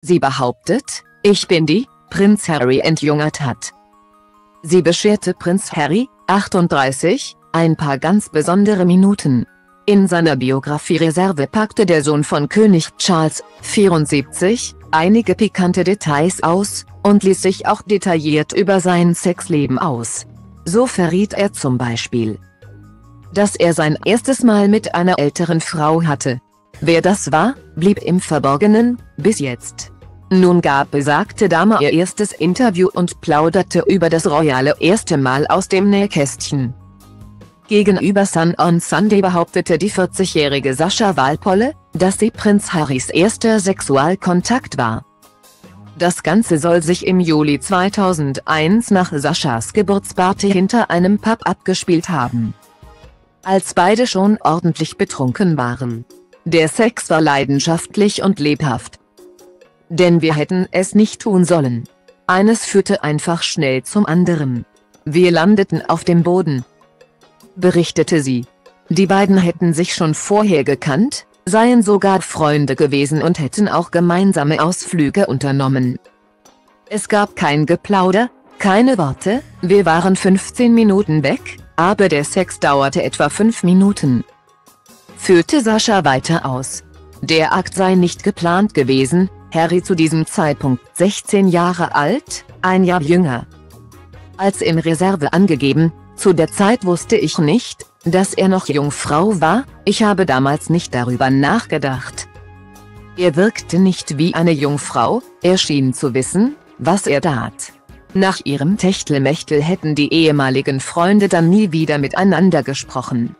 Sie behauptet, ich bin die Prinz Harry entjungert hat. Sie bescherte Prinz Harry, 38, ein paar ganz besondere Minuten. In seiner Biografie-Reserve packte der Sohn von König Charles, 74, einige pikante Details aus, und ließ sich auch detailliert über sein Sexleben aus. So verriet er zum Beispiel, dass er sein erstes Mal mit einer älteren Frau hatte. Wer das war, blieb im Verborgenen, bis jetzt. Nun gab besagte Dame ihr erstes Interview und plauderte über das royale erste Mal aus dem Nähkästchen. Gegenüber Sun on Sunday behauptete die 40-jährige Sascha Walpolle, dass sie Prinz Harrys erster Sexualkontakt war. Das Ganze soll sich im Juli 2001 nach Saschas Geburtsparty hinter einem Pub abgespielt haben, als beide schon ordentlich betrunken waren. Der Sex war leidenschaftlich und lebhaft. Denn wir hätten es nicht tun sollen. Eines führte einfach schnell zum anderen. Wir landeten auf dem Boden, berichtete sie. Die beiden hätten sich schon vorher gekannt, seien sogar Freunde gewesen und hätten auch gemeinsame Ausflüge unternommen. Es gab kein Geplauder, keine Worte, wir waren 15 Minuten weg, aber der Sex dauerte etwa 5 Minuten. Führte Sascha weiter aus. Der Akt sei nicht geplant gewesen, Harry zu diesem Zeitpunkt 16 Jahre alt, ein Jahr jünger als in Reserve angegeben. Zu der Zeit wusste ich nicht, dass er noch Jungfrau war, ich habe damals nicht darüber nachgedacht. Er wirkte nicht wie eine Jungfrau, er schien zu wissen, was er tat. Nach ihrem Techtelmechtel hätten die ehemaligen Freunde dann nie wieder miteinander gesprochen.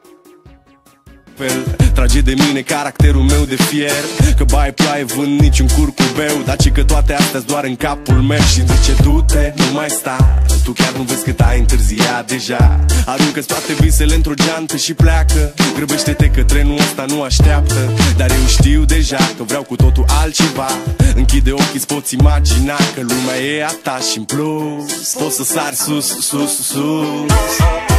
Trage de mine caracterul meu de fier, că bai ploaie vând niciun curcubeu, daci că toate astea doar în capul meu. Și zice du-te, nu mai sta, tu chiar nu vezi cât ai întârziat deja. Aruncă-ți toate visele într-o geantă și pleacă, grăbește-te că trenul ăsta nu așteaptă. Dar eu știu deja că vreau cu totul altceva. Închide ochii, îți poți imagina că lumea e a ta și în plus poți să sari sus, sus, sus.